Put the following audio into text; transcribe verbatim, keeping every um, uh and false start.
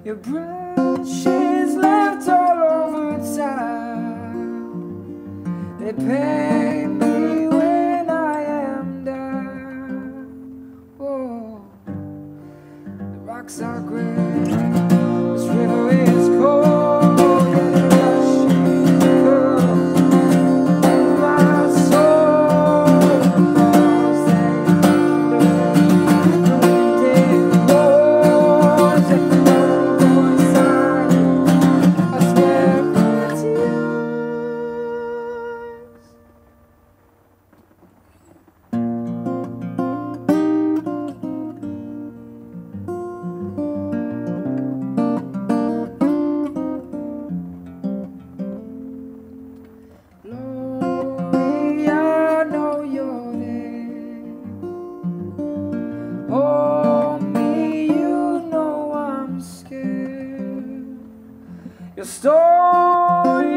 Your branches left all over town, they pay me when I am down. Oh, the rocks are gray, this river is cold, and it rushes cold. My soul falls under day close, and the world goes silent. I swear it's yours. Lori, I know you're there. Oh, me, you know I'm scared. Your story